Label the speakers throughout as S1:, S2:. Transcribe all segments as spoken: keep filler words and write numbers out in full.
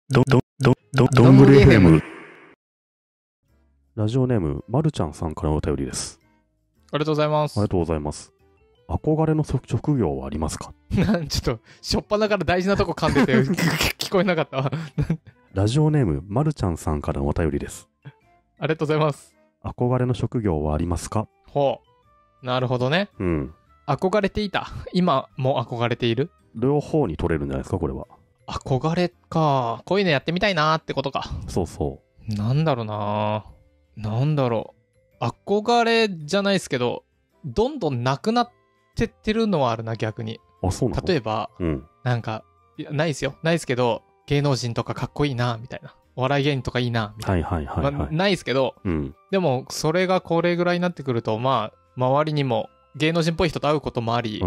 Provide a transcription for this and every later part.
S1: ど、ど、ど、ど、どんぐり エフエム。ラジオネーム、まるちゃんさんからのお便りです。
S2: ありがとうございます。
S1: ありがとうございます。憧れの職業はありますか？
S2: ちょっと、しょっぱなから大事なとこ噛んでて、聞こえなかったわ。
S1: ラジオネーム、まるちゃんさんからのお便りです。
S2: ありがとうございます。
S1: 憧れの職業はありますか？
S2: ほう。なるほどね。
S1: うん。
S2: 憧れていた。今も憧れている？
S1: 両方に取れるんじゃないですか、これは。
S2: 憧れか。こういうのやってみたいなーってことか。
S1: そうそ
S2: う。なんだろうななんだろう。憧れじゃないですけど、どんどんなくなってってるのはあるな、逆に。
S1: あ、そうなの？
S2: 例えば、
S1: うん、
S2: なんか、いやないですよ。ないですけど、芸能人とかかっこいいな、みたいな。お笑い芸人とかいいな、みたいな。
S1: はいはいはい、はい、
S2: まあ、ないですけど、
S1: うん、
S2: でも、それがこれぐらいになってくると、まあ、周りにも芸能人っぽい人と会うこともあり、
S1: うん、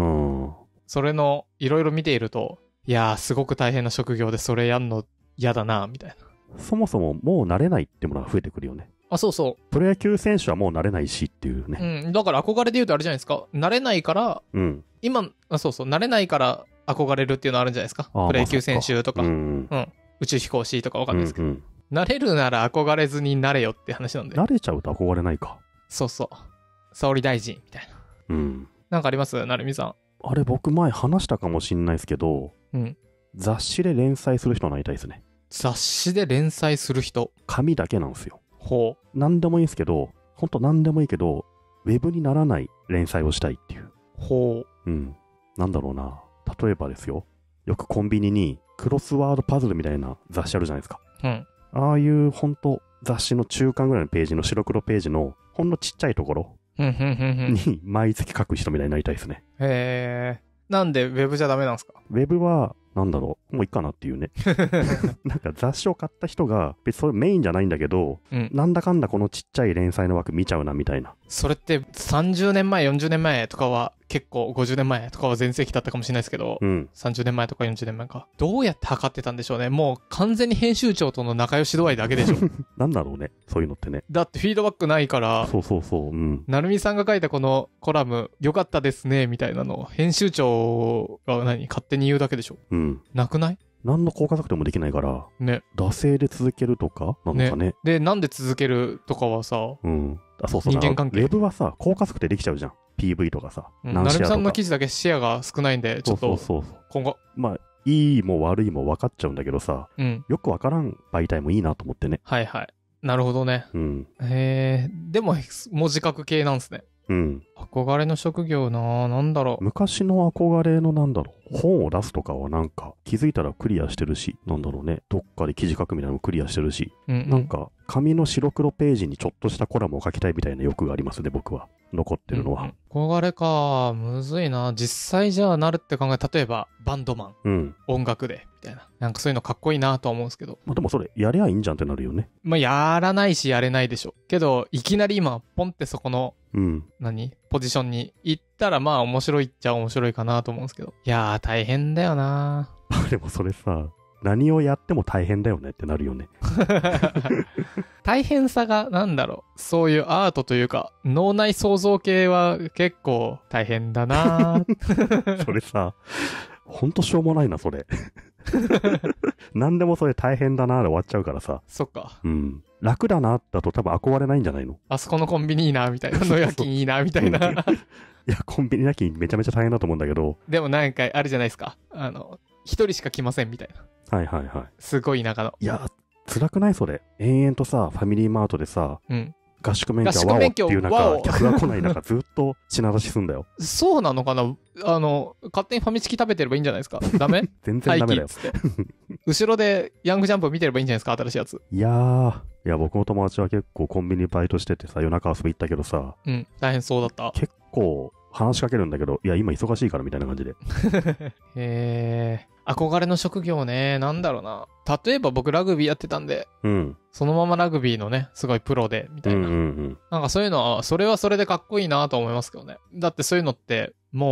S2: それのいろいろ見ていると、いやー、すごく大変な職業でそれやんの嫌だな、みたいな。
S1: そもそももう慣れないってものが増えてくるよね。
S2: あ、そうそう。
S1: プロ野球選手はもう慣れないしっていうね。
S2: うん、だから憧れで言うとあれじゃないですか。慣れないから、
S1: うん。
S2: 今、あ、そうそう、慣れないから憧れるっていうのあるんじゃないですか。プロ野球選手とか、
S1: まうん、
S2: うん、宇宙飛行士とかわかんないですけど、
S1: うんうん。
S2: 慣れるなら憧れずになれよって話なんで。
S1: 慣れちゃうと憧れないか。
S2: そうそう。総理大臣みたいな。
S1: うん。
S2: なんかありますなるみさん。
S1: あれ、僕前話したかもしんないですけど、
S2: うん。
S1: 雑誌で連載する人になりたいですね。
S2: 雑誌で連載する人。
S1: 紙だけなんですよ。
S2: ほう。
S1: なんでもいいですけど、ほんとなんでもいいけど、ウェブにならない連載をしたいっていう。
S2: ほ
S1: う。うん。なんだろうな。例えばですよ。よくコンビニにクロスワードパズルみたいな雑誌あるじゃないですか。
S2: うん。
S1: ああいうほんと雑誌の中間ぐらいのページの白黒ページのほんのちっちゃいところ
S2: ふんふんふんふん。
S1: に毎月書く人みたいになりたいですね。
S2: へえ。なんでウェブじゃダメなんですか？
S1: ウェブは、なんだろう、もういいかなっていうね。なんか雑誌を買った人が、別にそれメインじゃないんだけど、
S2: うん。
S1: なんだかんだこのちっちゃい連載の枠見ちゃうなみたいな。
S2: それってさんじゅうねんまえ、よんじゅうねんまえとかは結構ごじゅうねんまえとかは全盛期だったかもしれないですけど、
S1: うん。
S2: さんじゅうねんまえとかよんじゅうねんまえか。どうやって測ってたんでしょうね。もう完全に編集長との仲良し度合いだけでしょ。
S1: なんだろうね、そういうのってね。
S2: だってフィードバックないから、
S1: そうそうそう、うん。
S2: なるみさんが書いたこのコラム、良かったですね、みたいなのを編集長が何勝手に言うだけでしょ。
S1: うん。
S2: なくない？
S1: 何の効果策でもできないから、
S2: ね。
S1: 惰性で続けるとかなのかね。
S2: で、なんで続けるとかはさ、
S1: うん。あ、そうそう。
S2: 人間関係
S1: ウェブはさ、効果策でできちゃうじゃん。ピーブイ とかさ。
S2: うん、なるみさんの記事だけシェアが少ないんで、ちょっと
S1: そうそうそう。
S2: 今後。
S1: まあ、いいも悪いも分かっちゃうんだけどさ、
S2: うん。
S1: よく分からん媒体もいいなと思ってね。
S2: はいはい。なるほどね。
S1: うん。
S2: へえ、でも文字書く系なんすね。
S1: うん。
S2: 憧れの職業なぁ、なんだろう。
S1: 昔の憧れのなんだろう、本を出すとかはなんか気づいたらクリアしてるし、なんだろうね、どっかで記事書くみたいなのもクリアしてるし、
S2: うんうん、
S1: なんか紙の白黒ページにちょっとしたコラムを書きたいみたいな欲がありますね、僕は。残ってるのは。
S2: うんうん、憧れか、むずいな。実際じゃあなるって考え、例えばバンドマン、
S1: うん、
S2: 音楽で、みたいな。なんかそういうのかっこいいなとは思うんですけど。
S1: まあでもそれやりゃいいんじゃんってなるよね。
S2: まあやらないしやれないでしょ。けど、いきなり今、ポンってそこの、
S1: うん。
S2: 何ポジションに行ったらまあ面白いっちゃ面白いかなと思うんですけど。いやー大変だよな
S1: でもそれさ、何をやっても大変だよねってなるよね。
S2: 大変さがなんだろう。そういうアートというか、脳内創造系は結構大変だな
S1: それさ、ほんとしょうもないな、それ。何でもそれ大変だなーで終わっちゃうからさ。
S2: そっか。
S1: うん。楽だなだと多分憧れないんじゃないの？
S2: あそこのコンビニいいな、みたいな。の夜勤いいな、みたいな。
S1: いや、コンビニなきめちゃめちゃ大変だと思うんだけど。
S2: でもなんかあるじゃないですか。あの、一人しか来ません、みたいな。
S1: はいはいはい。
S2: すごい田舎の。
S1: いや、辛くないそれ。延々とさ、ファミリーマートでさ、
S2: うん。
S1: 合宿免許はワオっていう中、客が来ない中、ずっと品出しすんだよ。
S2: そうなのかなあの、勝手にファミチキ食べてればいいんじゃないですか？ダメ？
S1: 全然ダメだよ。
S2: 後ろでヤングジャンプ見てればいいんじゃないですか？新しいやつ。
S1: いやー、いや、僕の友達は結構コンビニバイトしててさ、夜中遊び行ったけどさ、
S2: うん、大変そうだった。
S1: 結構話しかけるんだけど、いや、今忙しいからみたいな感じで。
S2: へー。憧れの職業ね、なんだろうな。例えば僕ラグビーやってたんで、
S1: うん。
S2: そのままラグビーのね、すごいプロで、みたいな。
S1: うんうんうん。
S2: なんかそういうのは、それはそれでかっこいいなと思いますけどね。だってそういうのって、も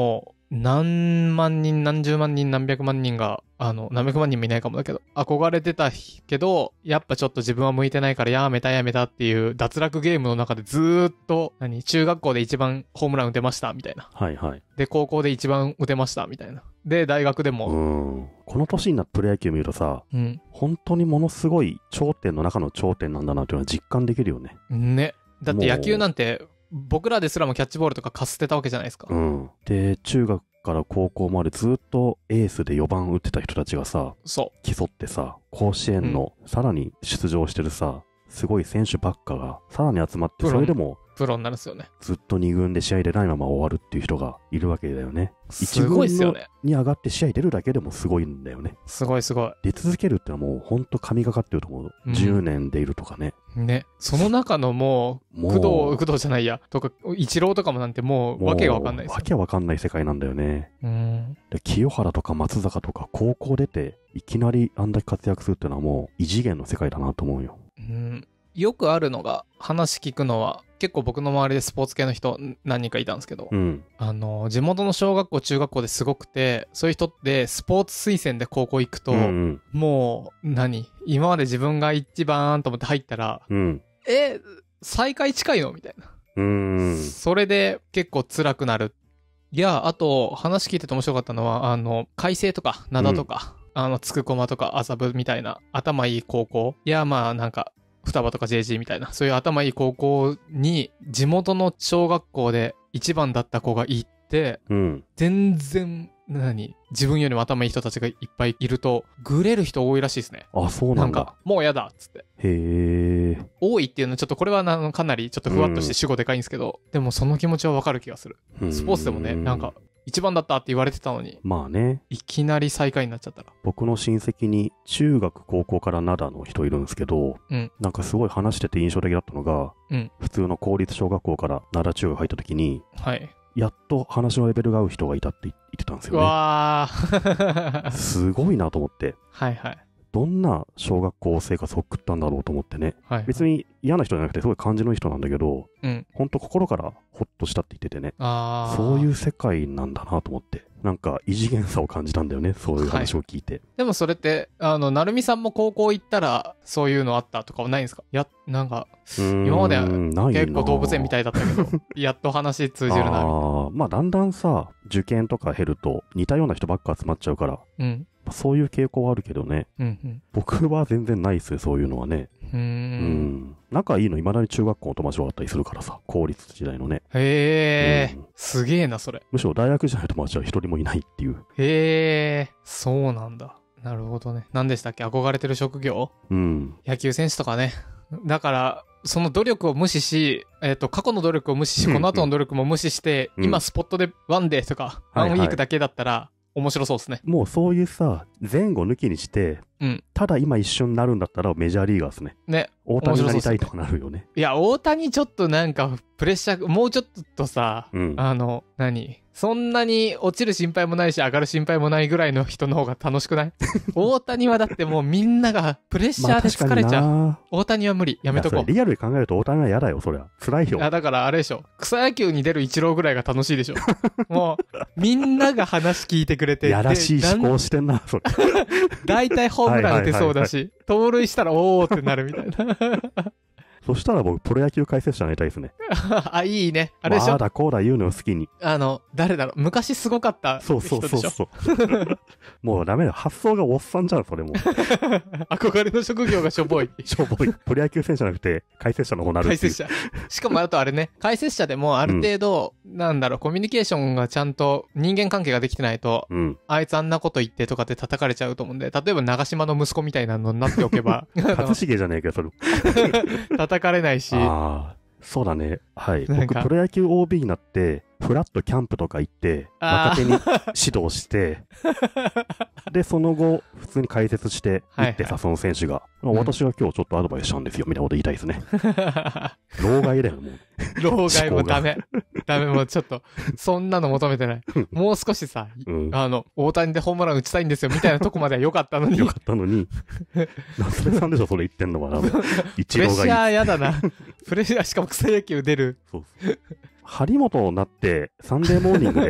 S2: 何万人、何十万人、何百万人が、あの、何百万人もいないかもだけど、憧れてたけど、やっぱちょっと自分は向いてないからやめたやめたっていう脱落ゲームの中でずーっと、何、中学校で一番ホームラン打てましたみたいな。
S1: はいはい。
S2: で、高校で一番打てましたみたいな。で、大学で
S1: う
S2: も、
S1: ん。この年になってプロ野球見るとさ、
S2: うん。
S1: 本当にものすごい頂点の中の頂点なんだなっていうのは実感できるよね。
S2: ね。だって野球なんて、僕らですらもキャッチボールとかかすってたわけじゃないですか。
S1: うん。で、中学から高校までずっとエースでよばん打ってた人たちがさ、
S2: そ
S1: 競ってさ、甲子園のさらに出場してるさ、すごい選手ばっかがさらに集まって、
S2: プロ
S1: それでも
S2: う。プロになるんですよね。
S1: ずっとに軍で試合出ないまま終わるっていう人がいるわけだよね。
S2: すごいっすよね。
S1: に上がって試合出るだけでもすごいんだよね。
S2: すごいすごい。
S1: 出続けるってのはもうほんと神がかってると思う。
S2: うん
S1: じゅうねんでいるとかね。
S2: ね。その中のもう、
S1: もう
S2: 工藤、工藤じゃないや、とか、一郎とかもなんてもう、
S1: もう
S2: わけがわかんないですよ。
S1: わけわかんない世界なんだよね。
S2: うん。
S1: で清原とか松坂とか高校出ていきなりあんだけ活躍するってのはもう異次元の世界だなと思うよ。
S2: うん。よくあるのが、話聞くのは、結構僕の周りでスポーツ系の人何人かいたんですけど、
S1: うん。
S2: あの、地元の小学校、中学校ですごくて、そういう人ってスポーツ推薦で高校行くと、
S1: うんうん。
S2: もう、何今まで自分が一番と思って入ったら、
S1: うん。
S2: え、最下位近いのみたいな。
S1: うーん。
S2: それで結構辛くなる。いや、あと、話聞いてて面白かったのは、あの、海星とか、灘とか、あの、つくこまとか、麻布みたいな、頭いい高校。いや、まあ、なんか、双葉とか ジェージー みたいな、そういう頭いい高校に、地元の小学校で一番だった子が行って、
S1: うん。
S2: 全然、何自分よりも頭いい人たちがいっぱいいると、グレる人多いらしいですね。
S1: あ、そうなんだ。
S2: なんか、もうやだっつって。
S1: へえ。
S2: 多いっていうのはちょっとこれはなかなりちょっとふわっとして主語でかいんですけど、でもその気持ちはわかる気がする。スポーツでもね、なんか、一番だったって言われてたのに、
S1: まあね。
S2: いきなり最下位になっちゃったら。
S1: 僕の親戚に中学高校から灘の人いるんですけど、
S2: うん
S1: なんかすごい話してて印象的だったのが、
S2: うん
S1: 普通の公立小学校から灘中学入った時に、
S2: はい。
S1: やっと話のレベルが合う人がいたって言ってたんです
S2: う
S1: よね。
S2: わー。
S1: すごいなと思って。
S2: はいはい。
S1: どんな小学校生活を送ったんだろうと思ってね。
S2: はい。
S1: 別に嫌な人じゃなくてすごい感じのいい人なんだけど、
S2: うん。
S1: ほんと心からホッとしたって言っててね。
S2: あー。
S1: そういう世界なんだなと思って。なんか異次元さを感じたんだよね。そういう話を聞いて。
S2: でもそれって、あの、なるみさんも高校行ったら、そういうのあったとかはないんですか？や、なんか、今までは結構動物園みたいだったけど、やっと話通じるな。
S1: あーまあだんだんさ、受験とか減ると似たような人ばっか集まっちゃうから、
S2: うん。
S1: そういう傾向はあるけどね。
S2: うんうん。
S1: 僕は全然ないっすよ、そういうのはね。
S2: うー。
S1: うんん。仲いいの未だに中学校の友達があったりするからさ、公立時代のね。
S2: へー、
S1: うん
S2: すげえな、それ。
S1: むしろ大学時代の友達は一人もいないっていう。
S2: へー、そうなんだ。なるほどね。何でしたっけ？憧れてる職業？
S1: うん。
S2: 野球選手とかね。だから、その努力を無視し、えっ、と、過去の努力を無視し、
S1: うんうん
S2: この後の努力も無視して、
S1: うん
S2: 今スポットでワンデーとか、ワ
S1: はいはい
S2: ンウィークだけだったら、面白そうですね。
S1: もうそういうさ、前後抜きにして、
S2: うん
S1: ただ今一瞬なるんだったらメジャーリーガーですね。
S2: ね。
S1: 大谷になりたいとかなるよね。
S2: いや、大谷ちょっとなんか、プレッシャー、もうちょっとさ、
S1: うん。
S2: あの、何そんなに落ちる心配もないし、上がる心配もないぐらいの人の方が楽しくない？大谷はだってもうみんながプレッシャーで疲れちゃう。
S1: ま
S2: 大谷は無理。やめとこう。
S1: いやそれリアルに考えると大谷は嫌だよ、そりゃ。辛いよ。
S2: あ、だからあれでしょ。草野球に出るイチローぐらいが楽しいでしょ。もう、みんなが話聞いてくれて。
S1: やらしい
S2: で
S1: 思考してんな、それ。
S2: 大体ホームラン打てそうだし、盗塁したらおーってなるみたいな。
S1: そしたら僕、プロ野球解説者になりたいですね。
S2: あ、いいね。あれでしょ。
S1: ああだこうだ言うのを好きに。
S2: あの、誰だろう。昔すごかった人
S1: そう
S2: でしょ。
S1: そうそうそう。もうダメだよ。発想がおっさんじゃん、それも。
S2: 憧れの職業がしょぼい。
S1: しょぼい。プロ野球選手じゃなくて、解説者の方になるっていう。
S2: 解説者。しかもあとあれね、解説者でもある程度、なんだろう、コミュニケーションがちゃんと人間関係ができてないと、
S1: うん。
S2: あいつあんなこと言ってとかって叩かれちゃうと思うんで、例えば長島の息子みたいなのになっておけば、あの
S1: 一茂じゃねえかよ、それ。
S2: 叩かれないし、
S1: ああ。そうだね。はい。僕、
S2: なんか
S1: プロ野球 オービー になって、フラットキャンプとか行って、
S2: あー
S1: 若手に指導して、で、その後、普通に解説して、
S2: はいはい
S1: 行ってさ、その選手が、
S2: ん
S1: 私が今日ちょっとアドバイスしたんですよ、みたいなこと言いたいですね。老害だよ、もう。
S2: 老害もダメ。ダメ、もうちょっと、そんなの求めてない。もう少しさ、
S1: うん。
S2: あの、大谷でホームラン打ちたいんですよ、みたいなとこまでは良かったのに
S1: よ、かったのに、夏目さんでしょ、それ言ってんのは。あの一
S2: プレッ
S1: 郎がいい。
S2: シャーやだな。プレッシャー、しかも草野球出る。
S1: そうそう張本になって、サンデーモーニングで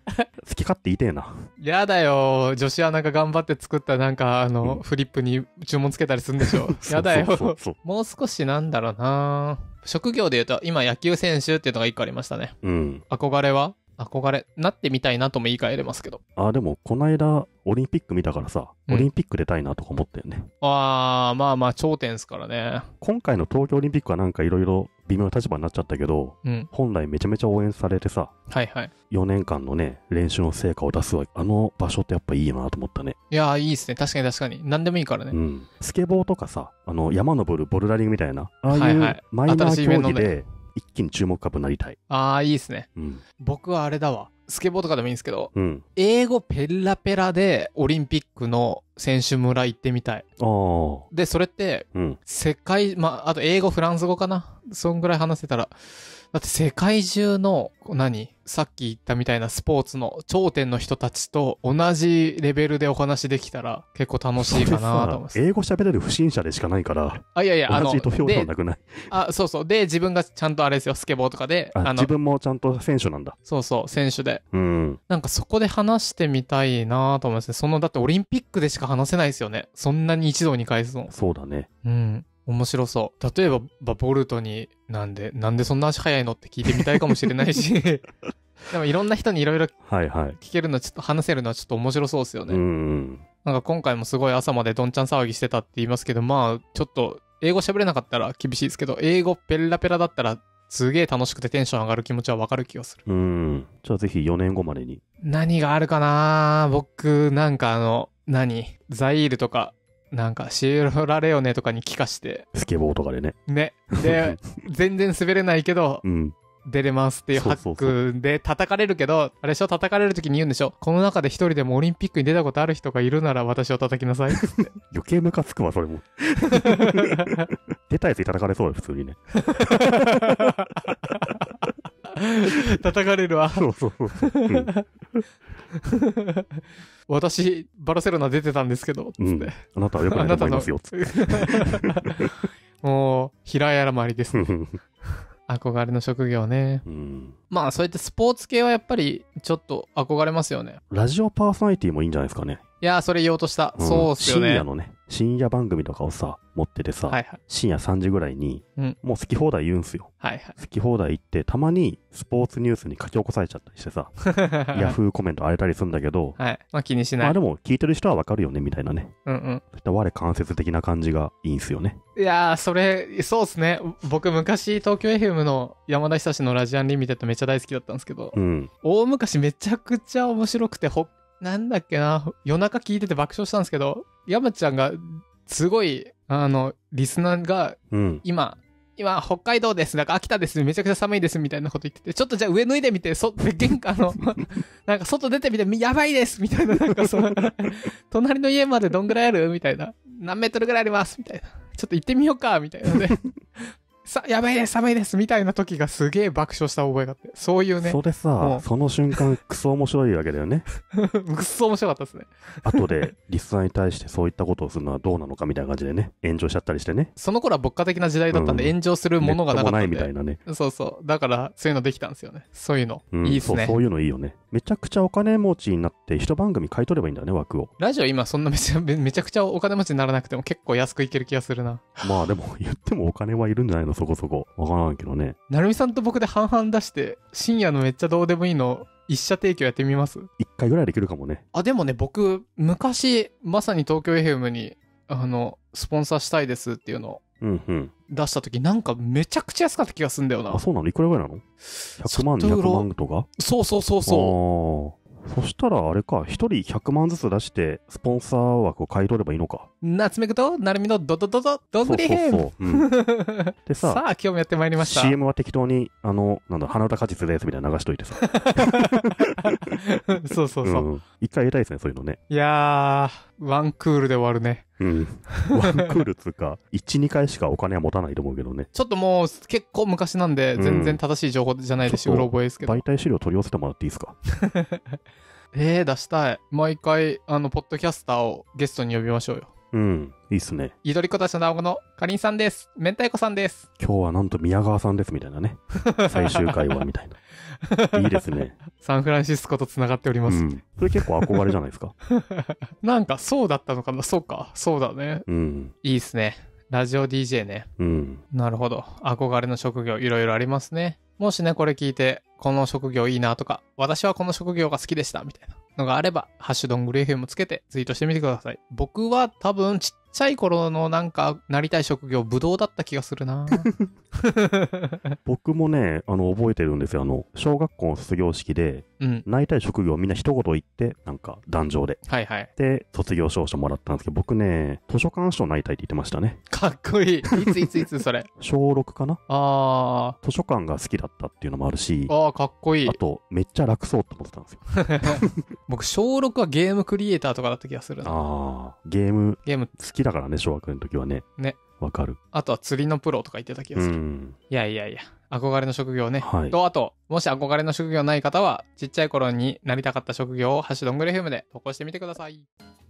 S1: 好き勝手言いてえな。
S2: やだよ。女子アナが頑張って作ったなんか、あの、
S1: うん
S2: フリップに注文つけたりするんでしょ。やだ
S1: そうそう
S2: よ。
S1: そう
S2: もう少しなんだろうな。職業で言うと、今野球選手っていうのが一個ありましたね。
S1: うん。
S2: 憧れは憧れ。なってみたいなとも言い換えれますけど。
S1: あ、でも、この間、オリンピック見たからさ、
S2: うん
S1: オリンピック出たいなとか思ったよね。
S2: あー、まあまあ、頂点ですからね。
S1: 今回の東京オリンピックはなんかいろいろ微妙な立場になっちゃったけど、
S2: うん。
S1: 本来めちゃめちゃ応援されてさ、
S2: はいはい。
S1: よねんかんのね、練習の成果を出すわあの場所ってやっぱいいよなと思ったね。
S2: いやー、いいっすね。確かに確かに。何でもいいからね。
S1: うん。スケボーとかさ、あの、山登るボルダリングみたいな、ああ
S2: はいいうはい
S1: マイナ
S2: 新しいイベントね
S1: ー競技で一気に注目株になりたい。
S2: あー、いいっすね。
S1: うん。
S2: 僕はあれだわ。スケボーとかでもいいんですけど、
S1: うん。
S2: 英語ペラペラでオリンピックの選手村行ってみたい。
S1: ああ。
S2: で、それって、
S1: うん。
S2: 世界、まあ、あと英語、フランス語かな。そんぐらい話せたら、だって世界中の、何さっき言ったみたいなスポーツの頂点の人たちと同じレベルでお話できたら結構楽しいかなと思います。
S1: 英語喋れる不審者でしかないから、
S2: あ、いやいや、あの、
S1: 同じ土俵ではなくない。
S2: あ、そうそう。で、自分がちゃんとあれですよ、スケボーとかで、
S1: あ
S2: あの
S1: 自、分もちゃんと選手なんだ。
S2: そうそう、選手で。
S1: うん。
S2: なんかそこで話してみたいなと思いますね。その、だってオリンピックでしか話せないですよね。そんなに一堂に会すの。
S1: そうだね。
S2: うん。面白そう。例えば、ばボルトに、なんで、なんでそんな足速いのって聞いてみたいかもしれないし。でもいろんな人にいろいろ
S1: はいはい。
S2: 聞けるの、ちょっと話せるのはちょっと面白そうですよね。
S1: うん。
S2: なんか今回もすごい朝までどんちゃん騒ぎしてたって言いますけど、まあ、ちょっと、英語喋れなかったら厳しいですけど、英語ペラペラだったら、すげえ楽しくてテンション上がる気持ちはわかる気がする。
S1: うん。じゃあぜひよねんごまでに。
S2: 何があるかな僕、なんかあの、何ザイールとか、なんかシエラレオネとかに帰化して、
S1: スケボーとかでね。
S2: ね。で、全然滑れないけど、
S1: うん。
S2: 出れますっていうハッ
S1: そうそうそう
S2: クで叩かれるけど、あれでしょ叩かれるときに言うんでしょこの中で一人でもオリンピックに出たことある人がいるなら私を叩きなさいって。
S1: 余計ムカつくわ、それも。出たやつに叩かれそうだよ、普通にね。
S2: 叩かれるわ。
S1: そうそうそうそう。うん。
S2: 私、バルセロナ出てたんですけど、つって。
S1: うんあなたは良くないと思いますよ、つって。
S2: もう、平謝りですね。憧れの職業ね。
S1: うん。
S2: まあ、そうやってスポーツ系はやっぱり、ちょっと憧れますよね。
S1: ラジオパーソナリティもいいんじゃないですかね。
S2: いやー、それ言おうとした。
S1: うん
S2: そうっすよね。
S1: 深夜のね、深夜番組とかをさ、持っててさ、
S2: はいはい。
S1: 深夜さんじぐらいに、
S2: うん
S1: もう好き放題言うんすよ。
S2: はいはい。
S1: 好き放題言って、たまにスポーツニュースに書き起こされちゃったりしてさ、ヤフーコメント荒れたりするんだけど、
S2: はい。まあ気にしない。
S1: まあでも聞いてる人はわかるよね、みたいなね。
S2: うんうん。
S1: そういった我関節的な感じがいいんすよね。
S2: いやー、それ、そうっすね。僕昔、東京 エフエム の山田久志のラジアンリミテッドめっちゃ大好きだったんですけど、
S1: うん。
S2: 大昔めちゃくちゃ面白くて、ほ、なんだっけな、夜中聞いてて爆笑したんですけど、山ちゃんが、すごい、あの、リスナーが、
S1: うん。
S2: 今、今、北海道です。なんか秋田です。めちゃくちゃ寒いです。みたいなこと言ってて、ちょっとじゃあ上脱いでみて、そ、玄関の、なんか外出てみて、やばいですみたいな、なんかその、隣の家までどんぐらいあるみたいな。何メートルぐらいありますみたいな。ちょっと行ってみようかみたいなので。さ、やばいです、寒いです、みたいな時がすげえ爆笑した覚えがあって。そういうね。
S1: それ
S2: う
S1: さ
S2: ん、
S1: その瞬間、クソ面白いわけだよね。
S2: くっそ面白かったですね。
S1: 後で、リスナーに対してそういったことをするのはどうなのかみたいな感じでね、炎上しちゃったりしてね。
S2: その頃は牧歌的な時代だったんで、
S1: うん
S2: 炎上するものがなかったんで。
S1: ネットもないみたいなね。
S2: そうそう。だから、そういうのできたんですよね。そういうの。
S1: うん
S2: いいっすね
S1: そう。そういうのいいよね。めちゃくちゃお金持ちになって一番組買い取ればいいんだよね、枠を。
S2: ラジオ今そんなめちゃめめちゃくちゃお金持ちにならなくても結構安くいける気がするな。
S1: まあでも言ってもお金はいるんじゃないの、そこそこ。わからんけどね。
S2: なるみさんと僕で半々出して、深夜のめっちゃどうでもいいの、一社提供やってみます？
S1: 一回ぐらいできるかもね。
S2: あ、でもね、僕、昔、まさに東京 エフエム に、あの、スポンサーしたいですっていうのを
S1: うんうん。
S2: 出した時、なんかめちゃくちゃ安かった気がすんだよな
S1: あ、。そうなのいくらぐらいなの ?ひゃく 万、にひゃく
S2: ちょっとうろ
S1: まんとか
S2: そうそうそうそう。
S1: ああ。そしたらあれか、一人ひゃくまんずつ出して、スポンサー枠を買い取ればいいのか。
S2: 夏目くと、なるみのドドドド、どんぐりヘム。
S1: そうそうそう。うん、でさ、
S2: さあ、今日もやってまいりました。
S1: シーエム は適当に、あの、なんだ、花歌果実ですみたいな流しといてさ。
S2: そうそうそう。
S1: うん。一回やりたいですね、そういうのね。
S2: いやー、ワンクールで終わるね。
S1: うん。ワンクールつうか、いち、にかいしかお金は持たないと思うけどね。
S2: ちょっともう結構昔なんで、
S1: うん
S2: 全然正しい情報じゃないですし、
S1: ちょっと
S2: うろ覚えですけど。
S1: 媒体資料取り寄せてもらっていいですか？
S2: えー、出したい。毎回、あの、ポッドキャスターをゲストに呼びましょうよ。
S1: うん。いいっすね。
S2: ゆとりこたちの団子のかりんさんです。明太子さんです。
S1: 今日はなんと宮川さんですみたいなね。最終回はみたいな。いいですね。
S2: サンフランシスコと繋がっております。
S1: うん。それ結構憧れじゃないですか。
S2: なんかそうだったのかな。そうか。そうだね。
S1: うん。
S2: いいっすね。ラジオ ディージェー ね。
S1: うん。
S2: なるほど。憧れの職業いろいろありますね。もしね、これ聞いて、この職業いいなとか、私はこの職業が好きでしたみたいなのがあれば、ハッシュドングレーフェムつけてツイートしてみてください。僕は多分ちっちゃい頃のなんかなりたい職業、ブドウだった気がするな
S1: 僕もね、あの、覚えてるんですよ。あの、小学校の卒業式で、
S2: うん。
S1: なりたい職業をみんな一言言って、なんか、壇上で。
S2: はいはい。
S1: で、卒業証書もらったんですけど、僕ね、図書館長になりたいって言ってましたね。
S2: かっこいい。いついついつそれ。
S1: 小ろくかな
S2: あ
S1: 図書館が好きだったっていうのもあるし、
S2: ー。あー、かっこいい
S1: あ。と、めっちゃ楽そうって思ってたんですよ。
S2: 僕、小ろくはゲームクリエイターとかだった気がするな。
S1: ああ、ゲーム
S2: ゲーム、
S1: 好きだからね、小学の時はね。
S2: ね。
S1: わかる。
S2: あとは釣りのプロとか言ってた気が
S1: う
S2: する。
S1: ん。
S2: いやいやいや、憧れの職業ね。
S1: はい。
S2: と、あと、もし憧れの職業ない方は、ちっちゃい頃になりたかった職業をハッシュドングレフェムで投稿してみてください。